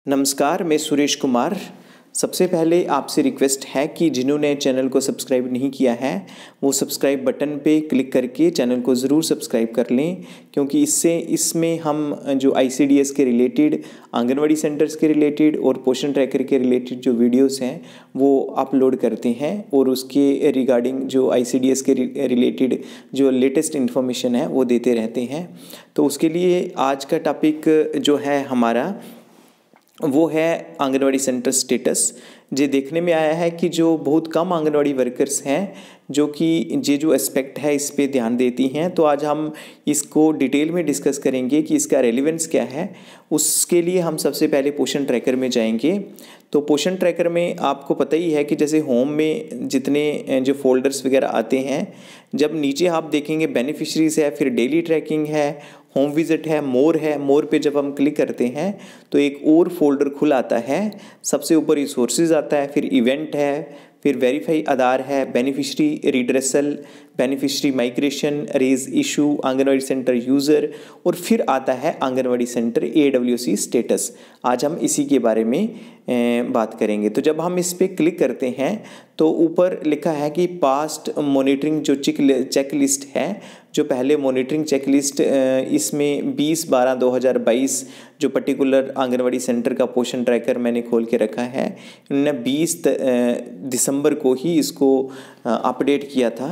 नमस्कार, मैं सुरेश कुमार। सबसे पहले आपसे रिक्वेस्ट है कि जिन्होंने चैनल को सब्सक्राइब नहीं किया है वो सब्सक्राइब बटन पे क्लिक करके चैनल को ज़रूर सब्सक्राइब कर लें, क्योंकि इसमें हम जो ICDS के रिलेटेड, आंगनवाड़ी सेंटर्स के रिलेटेड और पोषण ट्रैकर के रिलेटेड जो वीडियोस हैं वो अपलोड करते हैं और उसके रिगार्डिंग जो ICDS के रिलेटेड जो लेटेस्ट इन्फॉर्मेशन है वो देते रहते हैं। तो उसके लिए आज का टॉपिक जो है हमारा वो है आंगनवाड़ी सेंटर स्टेटस। ये देखने में आया है कि जो बहुत कम आंगनवाड़ी वर्कर्स हैं जो कि ये जो एस्पेक्ट है इस पे ध्यान देती हैं, तो आज हम इसको डिटेल में डिस्कस करेंगे कि इसका रेलेवेंस क्या है। उसके लिए हम सबसे पहले पोषण ट्रैकर में जाएंगे। तो पोषण ट्रैकर में आपको पता ही है कि जैसे होम में जितने जो फोल्डर्स वगैरह आते हैं, जब नीचे आप देखेंगे बेनिफिशरीज है, फिर डेली ट्रैकिंग है, होम विजिट है, मोर पे जब हम क्लिक करते हैं तो एक और फोल्डर खुल आता है। सबसे ऊपर रिसोर्सेज आता है, फिर इवेंट है, फिर वेरीफाई आधार है, beneficiary redressal, beneficiary migration, raise issue, anganwadi centre user और फिर आता है आंगनवाड़ी सेंटर AWC स्टेटस। आज हम इसी के बारे में बात करेंगे। तो जब हम इस पर क्लिक करते हैं तो ऊपर लिखा है कि पास्ट मॉनिटरिंग जो चेक लिस्ट है, जो पहले मॉनिटरिंग चेक लिस्ट इसमें 20/12/2022 जो पर्टिकुलर आंगनवाड़ी सेंटर का पोषण ट्रैकर मैंने खोल के रखा है, इन्होंने 20 दिसंबर को ही इसको अपडेट किया था।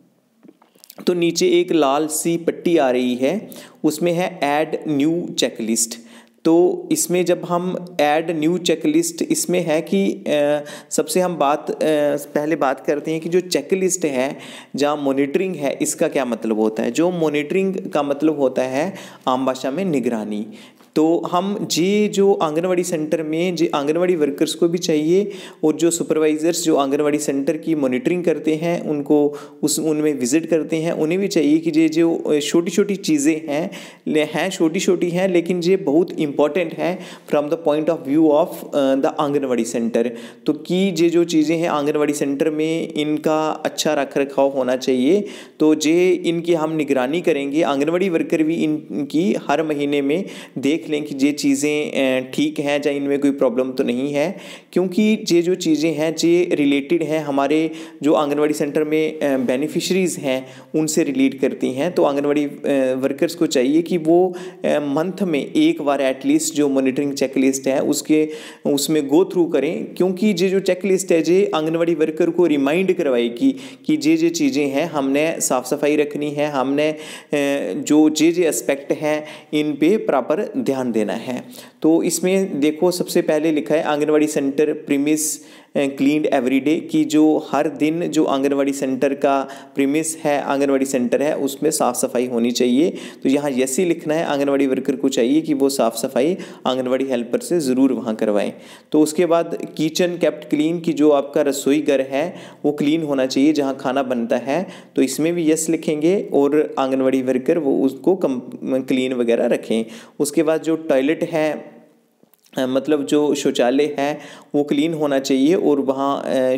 तो नीचे एक लाल सी पट्टी आ रही है, उसमें है ऐड न्यू चेक लिस्ट। तो इसमें जब हम ऐड न्यू चेक लिस्ट, इसमें है कि सबसे हम पहले बात करते हैं कि जो चेक लिस्ट है जहाँ मॉनिटरिंग है, इसका क्या मतलब होता है। जो मॉनिटरिंग का मतलब होता है आम भाषा में निगरानी। तो हम जो आंगनवाड़ी सेंटर में जो आंगनवाड़ी वर्कर्स को भी चाहिए और जो सुपरवाइज़र्स जो आंगनवाड़ी सेंटर की मॉनिटरिंग करते हैं उनको उनमें विज़िट करते हैं, उन्हें भी चाहिए कि ये जो छोटी छोटी चीज़ें हैं छोटी हैं लेकिन ये बहुत इंपॉर्टेंट है from the point of view of the anganwadi centre. तो कि ये जो चीज़ें हैं आंगनवाड़ी सेंटर में इनका अच्छा रख रखाव होना चाहिए। तो इनकी हम निगरानी करेंगे, आंगनवाड़ी वर्कर भी इनकी हर महीने में देख लें कि ये चीज़ें ठीक हैं या इनमें कोई प्रॉब्लम तो नहीं है, क्योंकि ये जो चीज़ें हैं ये रिलेटेड हैं हमारे जो आंगनवाड़ी सेंटर में बेनिफिशरीज़ हैं उनसे रिलेट करती हैं। तो आंगनवाड़ी वर्कर्स को चाहिए कि वो मंथ में एक बार एटलीस्ट जो मॉनिटरिंग चेक लिस्ट है उसमें गो थ्रू करें, क्योंकि ये जो चेक लिस्ट है ये आंगनवाड़ी वर्कर को रिमाइंड करवाएगी कि ये चीज़ें हैं हमने साफ़ सफाई रखनी है, हमने जो एस्पेक्ट हैं इन पे प्रॉपर ध्यान देना है। तो इसमें देखो सबसे पहले लिखा है anganwadi centre premise cleaned everyday, की जो हर दिन जो आंगनवाड़ी सेंटर का प्रीमिस है, आंगनवाड़ी सेंटर है, उसमें साफ़ सफाई होनी चाहिए। तो यहाँ यस ही लिखना है, आंगनवाड़ी वर्कर को चाहिए कि वो साफ़ सफाई आंगनवाड़ी हेल्पर से ज़रूर वहाँ करवाएं। तो उसके बाद किचन केप्ट क्लीन, की जो आपका रसोई घर है वो क्लीन होना चाहिए जहाँ खाना बनता है, तो इसमें भी यस लिखेंगे और आंगनवाड़ी वर्कर वो उसको क्लीन वगैरह रखें। उसके बाद जो टॉयलेट है, मतलब जो शौचालय है वो क्लीन होना चाहिए और वहाँ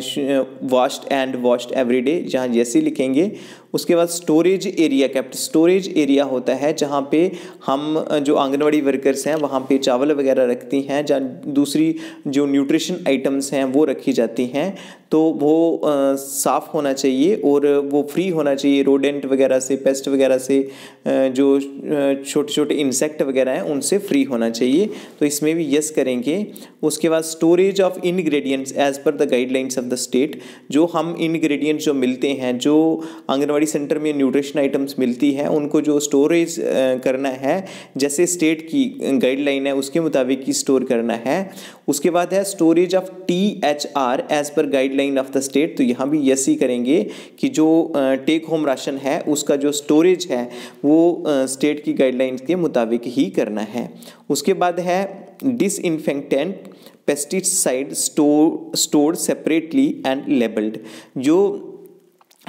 वॉश्ड एवरीडे, जहाँ जैसे लिखेंगे। उसके बाद storage area kept, storage area होता है जहाँ पे हम जो आंगनवाड़ी वर्कर्स हैं वहाँ पे चावल वगैरह रखती हैं, जहाँ दूसरी जो न्यूट्रिशन आइटम्स हैं वो रखी जाती हैं, तो वो साफ़ होना चाहिए और वो फ्री होना चाहिए रोडेंट वगैरह से, पेस्ट वगैरह से, जो छोटे छोटे इंसेक्ट वगैरह हैं उनसे फ्री होना चाहिए। तो इसमें भी यस करेंगे। उसके बाद storage of ingredients as per the guidelines of the state, जो हम इनग्रेडिएंट्स जो मिलते हैं, जो आंगनवाड़ी सेंटर में न्यूट्रिशन आइटम्स मिलती हैं, उनको जो स्टोरेज करना है जैसे स्टेट की गाइडलाइन है उसके मुताबिक ही स्टोर करना है। उसके बाद है storage of THR as per guideline of the state, तो यहाँ भी यस ही करेंगे कि जो टेक होम राशन है उसका जो स्टोरेज है वो स्टेट की गाइडलाइंस के मुताबिक ही करना है। उसके बाद है disinfectant pesticide stored separately and labelled, जो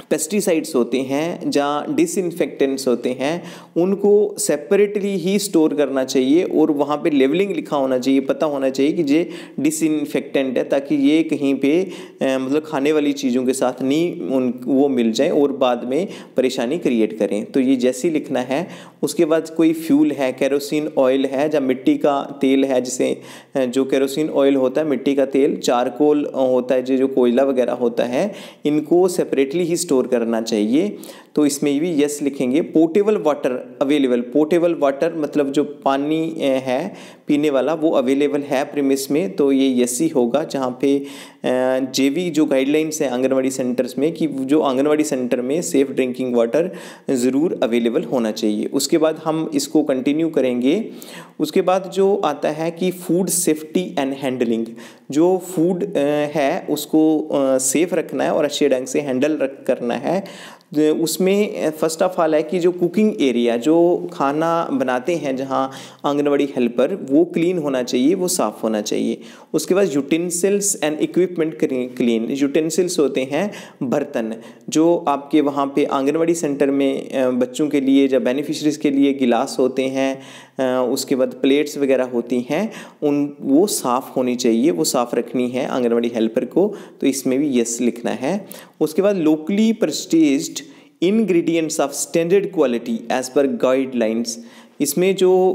पेस्टिसाइड्स होते हैं, जहाँ डिसइंफेक्टेंट्स होते हैं, उनको सेपरेटली ही स्टोर करना चाहिए और वहाँ पे लेवलिंग लिखा होना चाहिए, पता होना चाहिए कि ये डिसइंफेक्टेंट है, ताकि ये कहीं पे मतलब खाने वाली चीज़ों के साथ नहीं वो मिल जाए और बाद में परेशानी क्रिएट करें। तो ये जैसे ही लिखना है। उसके बाद कोई फ्यूल है, केरोसिन ऑयल है, या मिट्टी का तेल है, जिसे जो केरोसिन ऑयल होता है, मिट्टी का तेल, चारकोल होता है, जो कोयला वगैरह होता है, इनको सेपरेटली ही स्टोर करना चाहिए। तो इसमें भी यस लिखेंगे। Portable water available, portable water मतलब जो पानी है पीने वाला वो अवेलेबल है प्रीमिस में, तो ये यस ही होगा। जहाँ पे जेवी जो गाइडलाइंस हैं आंगनवाड़ी सेंटर्स में कि जो आंगनवाड़ी सेंटर में सेफ़ ड्रिंकिंग वाटर ज़रूर अवेलेबल होना चाहिए। उसके बाद हम इसको कंटिन्यू करेंगे। उसके बाद जो आता है कि फूड सेफ्टी एंड हैंडलिंग, जो फूड है उसको सेफ़ रखना है और अच्छे ढंग से हैंडल करना है। उसमें फ़र्स्ट ऑफ ऑल है कि जो कुकिंग एरिया, जो खाना बनाते हैं जहाँ आंगनवाड़ी हेल्पर, वो क्लीन होना चाहिए, वो साफ़ होना चाहिए। उसके बाद utensils and equipment clean, utensils होते हैं बर्तन, जो आपके वहाँ पे आंगनवाड़ी सेंटर में बच्चों के लिए या बेनिफिशरीज़ के लिए गिलास होते हैं, उसके बाद प्लेट्स वगैरह होती हैं, वो साफ़ होनी चाहिए, वो साफ़ रखनी है आंगनवाड़ी हेल्पर को। तो इसमें भी यस लिखना है। उसके बाद locally purchased ingredients of standard quality as per guidelines, इसमें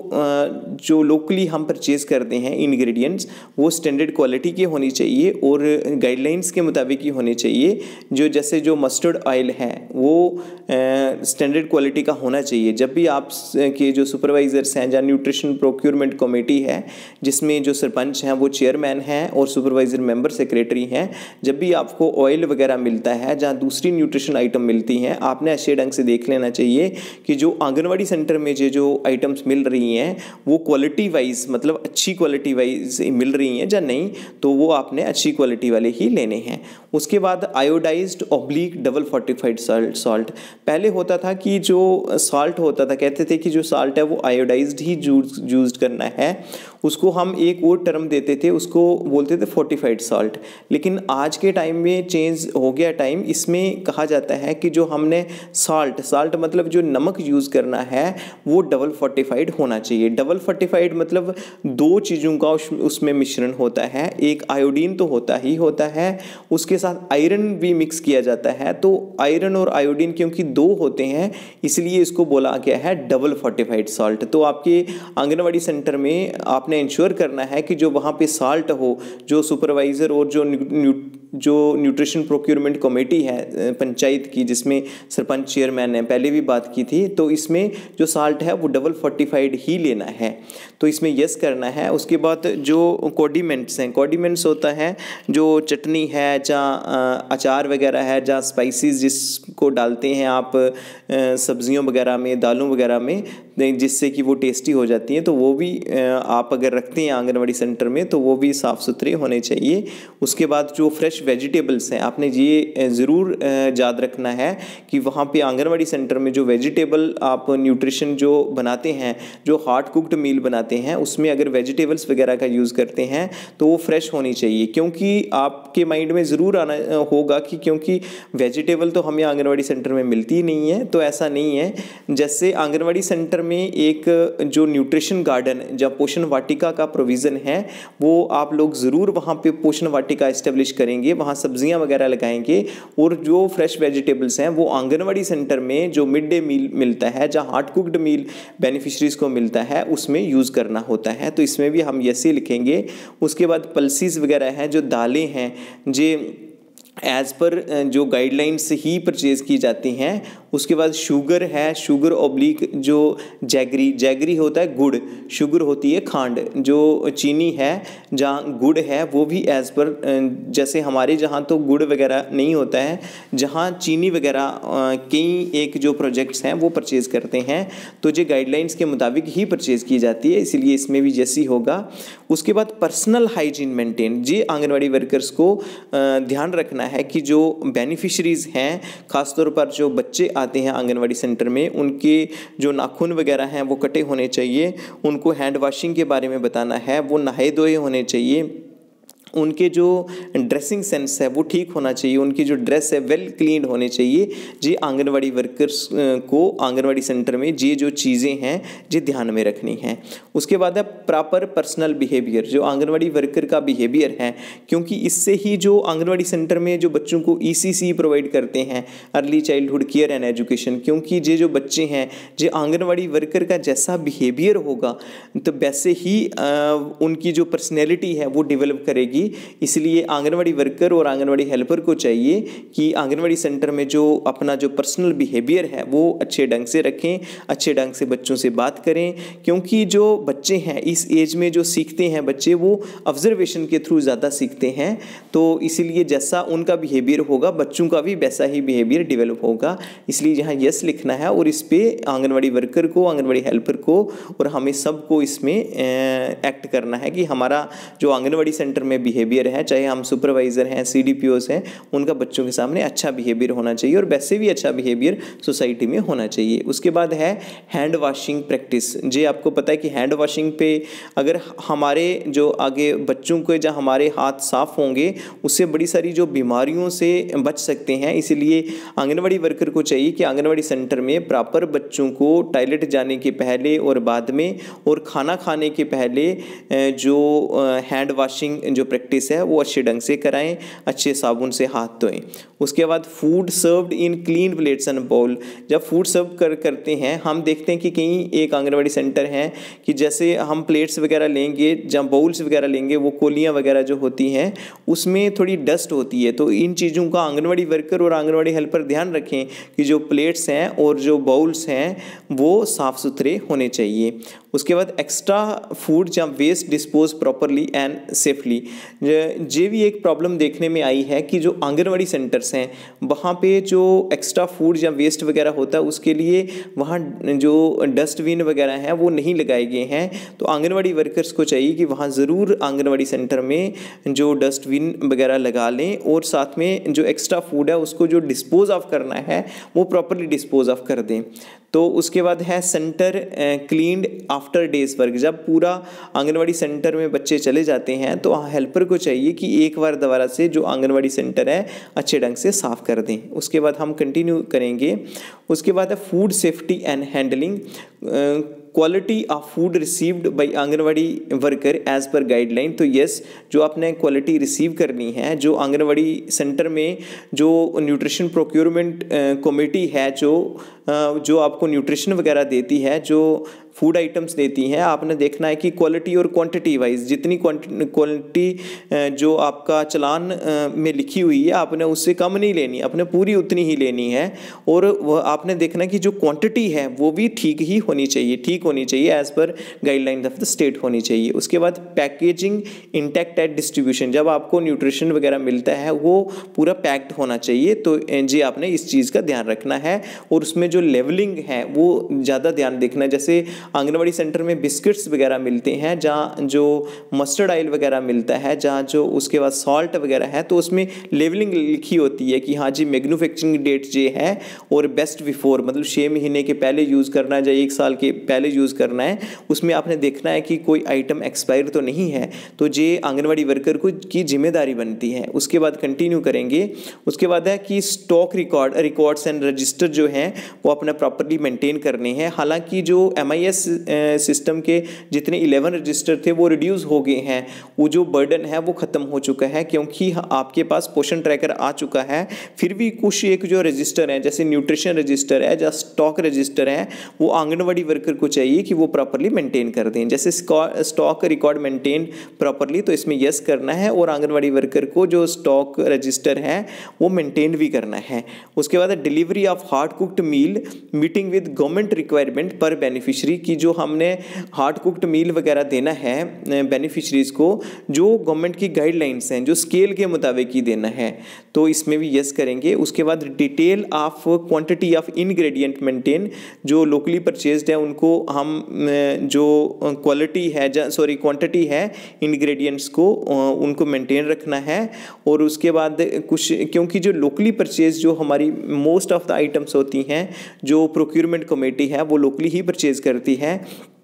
जो लोकली हम परचेज़ करते हैं इंग्रेडिएंट्स, वो स्टैंडर्ड क्वालिटी के होनी चाहिए और गाइडलाइंस के मुताबिक ही होने चाहिए। जैसे जो मस्टर्ड ऑयल है वो स्टैंडर्ड क्वालिटी का होना चाहिए। जब भी आप के जो सुपरवाइज़र्स हैं, या न्यूट्रिशन प्रोक्योरमेंट कमेटी है जिसमें जो सरपंच हैं वो चेयरमैन हैं और सुपरवाइज़र मेंबर सेक्रेटरी हैं, जब भी आपको ऑयल वगैरह मिलता है, जहाँ दूसरी न्यूट्रिशन आइटम मिलती हैं, आपने अच्छे ढंग से देख लेना चाहिए कि जो आंगनवाड़ी सेंटर में जो आइटम्स मिल रही हैं वो क्वालिटी वाइज, मतलब अच्छी क्वालिटी वाइज मिल रही हैं या नहीं, तो वो आपने अच्छी क्वालिटी वाले ही लेने हैं। उसके बाद iodised oblique double fortified salt, पहले होता था कि जो सॉल्ट होता था, कहते थे कि जो सॉल्ट है वो आयोडाइज्ड ही यूज करना है, उसको हम एक और टर्म देते थे, उसको बोलते थे फोर्टिफाइड सॉल्ट। लेकिन आज के टाइम में चेंज हो गया टाइम, इसमें कहा जाता है कि जो हमने सॉल्ट मतलब जो नमक यूज़ करना है वो डबल फोर्टिफाइड होना चाहिए। डबल फोर्टिफाइड मतलब दो चीज़ों का उसमें मिश्रण होता है, एक आयोडीन तो होता ही होता है, उसके साथ आयरन भी मिक्स किया जाता है। तो आयरन और आयोडीन क्योंकि दो होते हैं, इसलिए इसको बोला गया है डबल फोर्टिफाइड सॉल्ट। तो आपके आंगनवाड़ी सेंटर में आपने इंश्योर करना है कि जो वहाँ पे सॉल्ट हो, जो सुपरवाइज़र और जो न्यूट्रिशन प्रोक्योरमेंट कमेटी है पंचायत की, जिसमें सरपंच चेयरमैन ने पहले भी बात की थी, तो इसमें जो सॉल्ट है वो डबल फोर्टिफाइड ही लेना है, तो इसमें यस करना है। उसके बाद जो कॉन्डिमेंट्स हैं, कॉन्डिमेंट्स होता है जो चटनी है, जहाँ अचार वगैरह है, जहाँ स्पाइसेस जिसको डालते हैं आप सब्जियों वगैरह में, दालों वगैरह में, जिससे कि वो टेस्टी हो जाती हैं, तो वो भी आप अगर रखते हैं आंगनवाड़ी सेंटर में तो वो भी साफ़ सुथरे होने चाहिए। उसके बाद जो फ्रेश वेजिटेबल्स हैं, आपने ये ज़रूर याद रखना है कि वहाँ पे आंगनवाड़ी सेंटर में जो वेजिटेबल आप न्यूट्रिशन जो बनाते हैं, जो हार्ड कुक्ड मील बनाते हैं, उसमें अगर वेजिटेबल्स वगैरह का यूज़ करते हैं तो वो फ्रेश होनी चाहिए। क्योंकि आपके माइंड में ज़रूर आना होगा कि क्योंकि वेजिटेबल तो हमें आंगनवाड़ी सेंटर में मिलती ही नहीं है, तो ऐसा नहीं है। जैसे आंगनवाड़ी सेंटर में एक जो न्यूट्रिशन गार्डन या पोषण वाटिका का प्रोविज़न है, वो आप लोग ज़रूर वहाँ पे पोषण वाटिका इस्टेब्लिश करेंगे, वहाँ सब्जियाँ वगैरह लगाएंगे, और जो फ्रेश वेजिटेबल्स हैं वो आंगनवाड़ी सेंटर में जो मिड डे मील मिलता है, जहाँ हार्ड कुक्ड मील बेनिफिशरीज़ को मिलता है, उसमें यूज़ करना होता है। तो इसमें भी हम यस ही लिखेंगे। उसके बाद पल्सीज वगैरह हैं, जो दालें हैं, जे एज़ पर जो गाइडलाइंस ही परचेज़ की जाती हैं। उसके बाद शुगर है, शुगर ऑब्लिक जो जैगरी होता है गुड़, शुगर होती है खांड, जो चीनी है, जहाँ गुड़ है वो भी एज़ पर, जैसे हमारे जहाँ तो गुड़ वगैरह नहीं होता है, जहाँ चीनी वगैरह कई एक जो प्रोजेक्ट्स हैं वो परचेज़ करते हैं, तो जो गाइडलाइंस के मुताबिक ही परचेज़ की जाती है, इसीलिए इसमें भी जैसी होगा। उसके बाद पर्सनल हाइजीन मेंटेन, ये आंगनवाड़ी वर्कर्स को ध्यान रखना है कि जो बेनिफिशरीज़ हैं, ख़ासतौर पर जो बच्चे आते हैं आंगनवाड़ी सेंटर में, उनके जो नाखून वगैरह हैं वो कटे होने चाहिए, उनको हैंड वाशिंग के बारे में बताना है, वो नहाए धोए होने चाहिए, उनके जो ड्रेसिंग सेंस है वो ठीक होना चाहिए, उनकी जो ड्रेस है वेल क्लीन होने चाहिए। जी आंगनवाड़ी वर्कर्स को आंगनवाड़ी सेंटर में ये जो चीज़ें हैं ये ध्यान में रखनी हैं। उसके बाद है प्रॉपर पर्सनल बिहेवियर, जो आंगनवाड़ी वर्कर का बिहेवियर है, क्योंकि इससे ही जो आंगनवाड़ी सेंटर में जो बच्चों को ECC प्रोवाइड करते हैं, early childhood care and education, क्योंकि ये जो बच्चे हैं जो आंगनवाड़ी वर्कर का जैसा बिहेवियर होगा तो वैसे ही उनकी जो पर्सनैलिटी है वो डेवलप करेगी। इसलिए आंगनवाड़ी वर्कर और आंगनवाड़ी हेल्पर को चाहिए कि आंगनवाड़ी सेंटर में जो अपना जो पर्सनल बिहेवियर है वो अच्छे ढंग से रखें, अच्छे ढंग से बच्चों से बात करें, क्योंकि जो बच्चे हैं इस एज में जो सीखते हैं बच्चे वो ऑब्जर्वेशन के थ्रू ज़्यादा सीखते हैं। तो इसीलिए जैसा उनका बिहेवियर होगा बच्चों का भी वैसा ही बिहेवियर डेवलप होगा। इसलिए यहाँ यस लिखना है और इस पर आंगनवाड़ी वर्कर को, आंगनवाड़ी हेल्पर को और हमें सबको इसमें एक्ट करना है कि हमारा जो आंगनवाड़ी सेंटर में बिहेवियर है, चाहे हम सुपरवाइज़र हैं, CDPOs हैं, उनका बच्चों के सामने अच्छा बिहेवियर होना चाहिए और वैसे भी अच्छा बिहेवियर सोसाइटी में होना चाहिए। उसके बाद है हैंड वॉशिंग प्रैक्टिस। जी आपको पता है कि हैंड वॉशिंग पे अगर हमारे जो आगे बच्चों के जहाँ हमारे हाथ साफ होंगे उससे बड़ी सारी जो बीमारियों से बच सकते हैं। इसीलिए आंगनवाड़ी वर्कर को चाहिए कि आंगनवाड़ी सेंटर में प्रॉपर बच्चों को टॉयलेट जाने के पहले और बाद में और खाना खाने के पहले जो हैंड वॉशिंग जो प्रैक्टिस है वो अच्छे ढंग से कराएं, अच्छे साबुन से हाथ धोएं। उसके बाद food served in clean plates and bowl. जब फूड सर्व करते हैं हम देखते हैं कि कहीं एक आंगनवाड़ी सेंटर है कि जैसे हम प्लेट्स वगैरह लेंगे, जब बाउल्स वगैरह लेंगे, वो कोलियाँ वगैरह जो होती हैं उसमें थोड़ी डस्ट होती है। तो इन चीज़ों का आंगनवाड़ी वर्कर और आंगनवाड़ी हेल्पर ध्यान रखें कि जो प्लेट्स हैं और जो बाउल्स हैं वो साफ़ सुथरे होने चाहिए। उसके बाद एक्स्ट्रा फूड या waste dispose properly and safely. ये भी एक प्रॉब्लम देखने में आई है कि जो आंगनवाड़ी सेंटर्स हैं वहाँ पे जो एक्स्ट्रा फूड या वेस्ट वगैरह होता है उसके लिए वहाँ जो डस्टबिन वगैरह हैं वो नहीं लगाए गए हैं। तो आंगनवाड़ी वर्कर्स को चाहिए कि वहाँ ज़रूर आंगनवाड़ी सेंटर में जो डस्टबिन वगैरह लगा लें और साथ में जो एक्स्ट्रा फूड है उसको जो डिस्पोज ऑफ करना है वो प्रॉपरली डिस्पोज ऑफ कर दें। तो उसके बाद है centre cleaned after day's work. जब पूरा आंगनवाड़ी सेंटर में बच्चे चले जाते हैं तो हेल्पर को चाहिए कि एक बार दोबारा से जो आंगनवाड़ी सेंटर है अच्छे ढंग से साफ़ कर दें। उसके बाद हम कंटिन्यू करेंगे। उसके बाद है food safety and handling. Quality of food received by anganwadi worker as per guideline. तो यस, जो आपने क्वालिटी रिसीव करनी है, जो आंगनवाड़ी सेंटर में जो न्यूट्रिशन प्रोक्योरमेंट कमेटी है जो आपको न्यूट्रिशन वगैरह देती है, जो फूड आइटम्स देती हैं, आपने देखना है कि क्वालिटी और क्वांटिटी वाइज जितनी क्वालिटी जो आपका चलान में लिखी हुई है आपने उससे कम नहीं लेनी, आपने पूरी उतनी ही लेनी है। और वह आपने देखना है कि जो क्वांटिटी है वो भी ठीक ही होनी चाहिए, ठीक होनी चाहिए, as per guidelines of the state होनी चाहिए। उसके बाद पैकेजिंग इंटैक्ट एट डिस्ट्रीब्यूशन। जब आपको न्यूट्रिशन वगैरह मिलता है वो पूरा पैक्ड होना चाहिए। तो जी आपने इस चीज़ का ध्यान रखना है। और उसमें जो लेवलिंग है वो ज़्यादा ध्यान देखना है। जैसे आंगनवाड़ी सेंटर में बिस्किट्स वगैरह मिलते हैं, जहाँ जो मस्टर्ड ऑयल वगैरह मिलता है, जहाँ जो उसके बाद सॉल्ट वगैरह है, तो उसमें लेवलिंग लिखी होती है कि हाँ जी मैन्युफैक्चरिंग डेट ये है और बेस्ट बिफोर, मतलब 6 महीने के पहले यूज़ करना है या 1 साल के पहले यूज़ करना है। उसमें आपने देखना है कि कोई आइटम एक्सपायर तो नहीं है। तो ये आंगनवाड़ी वर्कर को की जिम्मेदारी बनती है। उसके बाद कंटिन्यू करेंगे। उसके बाद है कि स्टॉक रिकॉर्ड्स एंड रजिस्टर जो हैं वो अपना प्रॉपरली मेंटेन करने हैं। हालांकि जो MIS सिस्टम के जितने 11 रजिस्टर थे वो रिड्यूस हो गए हैं, वो जो बर्डन है वो ख़त्म हो चुका है क्योंकि आपके पास पोषण ट्रैकर आ चुका है। फिर भी कुछ एक जो रजिस्टर है जैसे न्यूट्रिशन रजिस्टर है या स्टॉक रजिस्टर है वो आंगनवाड़ी वर्कर को चाहिए कि वो प्रॉपरली मेंटेन कर दें। जैसे स्टॉक रिकॉर्ड मेंटेन प्रॉपरली, तो इसमें यस करना है और आंगनवाड़ी वर्कर को जो स्टॉक रजिस्टर है वो मेंटेन भी करना है। उसके बाद delivery of hot cooked meal meeting with government requirement per beneficiary की जो हमने हार्ड कुक्ड मील वगैरह देना है बेनिफिशरीज को, जो गवर्नमेंट की गाइडलाइंस हैं जो स्केल के मुताबिक ही देना है, तो इसमें भी यस करेंगे। उसके बाद detail of quantity of ingredient maintain, जो लोकली परचेज्ड है उनको हम जो क्वालिटी है क्वांटिटी है इनग्रेडिएंट्स को उनको मेंटेन रखना है। और उसके बाद कुछ, क्योंकि जो लोकली परचेज जो हमारी मोस्ट ऑफ द आइटम्स होती हैं जो प्रोक्योरमेंट कमेटी है वो लोकली ही परचेज करती है,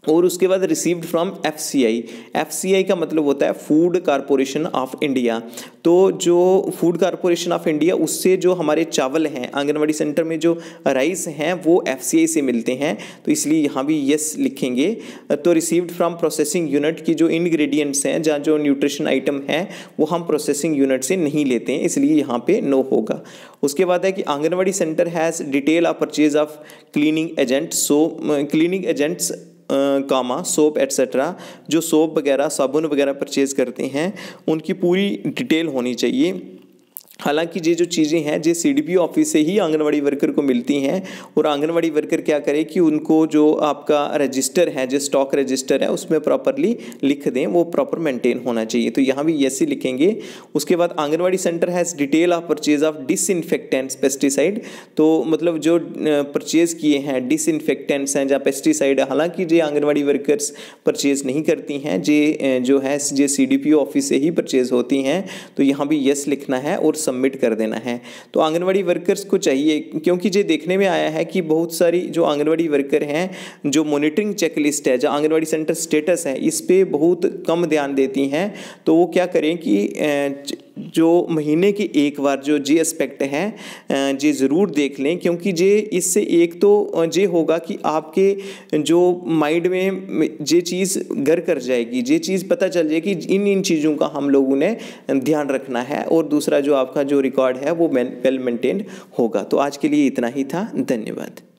और उसके बाद रिसीव्ड फ्रॉम एफसीआई। एफसीआई का मतलब होता है फूड कॉरपोरेशन ऑफ इंडिया। तो जो फूड कॉरपोरेशन ऑफ इंडिया, उससे जो हमारे चावल हैं आंगनवाड़ी सेंटर में, जो राइस हैं, वो एफसीआई से मिलते हैं, तो इसलिए यहाँ भी यस लिखेंगे। तो रिसीव्ड फ्रॉम प्रोसेसिंग यूनिट की जो इंग्रेडिएंट्स हैं, जहाँ जो न्यूट्रिशन आइटम है, वो हम प्रोसेसिंग यूनिट से नहीं लेते हैं, इसलिए यहाँ पे नो होगा। उसके बाद है कि anganwadi centre has detail of purchase of cleaning agent, cleaning agents comma soap etcetera, जो सोप वगैरह साबुन वगैरह परचेज़ करते हैं, उनकी पूरी डिटेल होनी चाहिए। हालांकि ये जो चीज़ें हैं ये सीडीपीओ ऑफिस से ही आंगनवाड़ी वर्कर को मिलती हैं, और आंगनवाड़ी वर्कर क्या करे कि उनको जो आपका रजिस्टर है, जो स्टॉक रजिस्टर है, उसमें प्रॉपरली लिख दें, वो प्रॉपर मेंटेन होना चाहिए। तो यहाँ भी यस ही लिखेंगे। उसके बाद anganwadi centre has detail of purchase of disinfectants pesticide, तो मतलब जो परचेज़ किए हैं डिसइंफेक्टेंट्स हैं या पेस्टिसाइड, हालांकि ये आंगनवाड़ी वर्कर्स परचेज़ नहीं करती हैं, ये जो है ये सीडीपीओ ऑफिस से ही परचेज़ होती हैं, तो यहाँ भी यस लिखना है और सबमिट कर देना है। तो आंगनवाड़ी वर्कर्स को चाहिए, क्योंकि ये देखने में आया है कि बहुत सारी जो आंगनवाड़ी वर्कर हैं, जो मॉनिटरिंग चेकलिस्ट है, जो आंगनवाड़ी सेंटर स्टेटस है, इस पे बहुत कम ध्यान देती हैं। तो वो क्या करें कि जो महीने के एक बार जो जे एस्पेक्ट है जे ज़रूर देख लें, क्योंकि जे इससे एक तो जे होगा कि आपके जो माइंड में जे चीज़ घर कर जाएगी, जे चीज़ पता चल जाएगी इन चीज़ों का हम लोगों ने ध्यान रखना है, और दूसरा जो आपका जो रिकॉर्ड है वो वेल मेंटेन्ड होगा। तो आज के लिए इतना ही था। धन्यवाद।